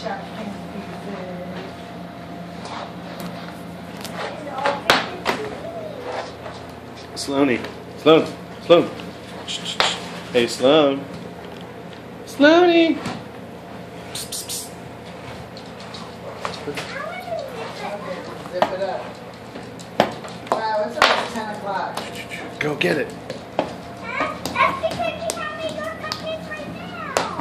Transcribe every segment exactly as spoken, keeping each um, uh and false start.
sharp pink pieces. Sloanie. Sloan. Sloan. Hey, Sloan. Sloanie. Psst, psst, psst. Zip it up. Wow, it's almost ten o'clock. Go get it. That's because you have me your cupcakes right now.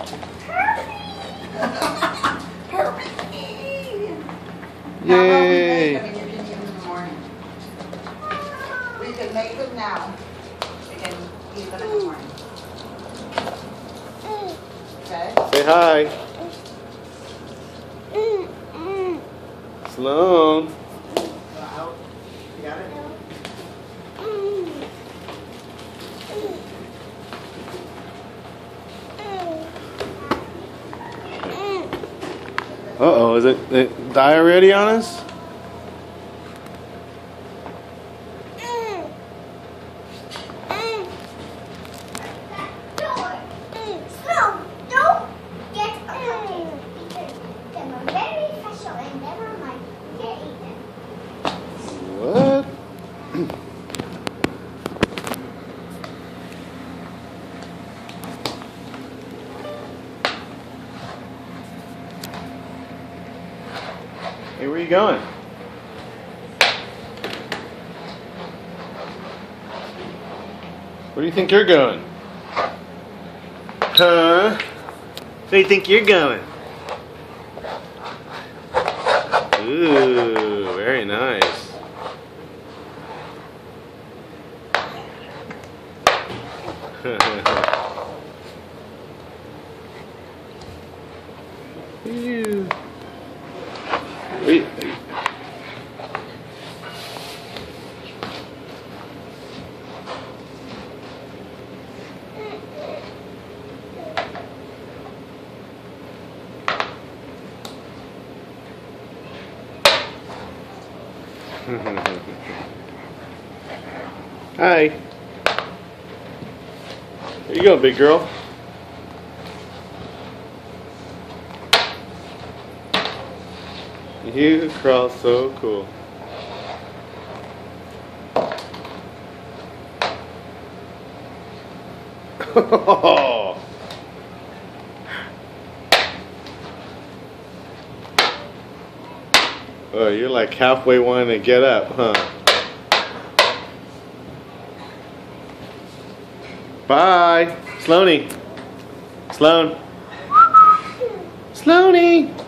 Hurry. Hurry! Yay. How about we make them and you can eat them in the morning? We can make them now. We can eat them in the morning. Okay? Say hi. Sloan. Out. You got it? Uh-oh, is it, it die already on us? What? Hey, where are you going? Where do you think you're going? Huh? Where do you think you're going? Ooh, very nice. Ew. Wait. Hi. There you go, big girl. You crawl so cool. Oh. Oh, you're like halfway wanting to get up, huh? Bye. Sloanie. Sloan. Sloanie.